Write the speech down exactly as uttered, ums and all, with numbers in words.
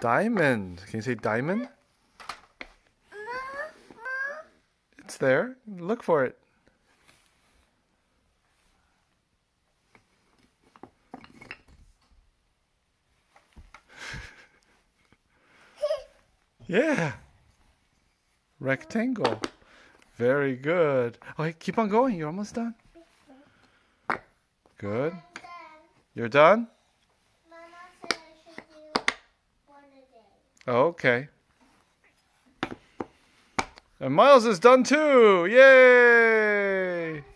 Diamond. Can you say diamond? It's there. Look for it. Yeah. Rectangle. Very good. Okay, keep on going. You're almost done. Good. You're done? Mama said I should do one a day. Okay. And Miles is done too. Yay!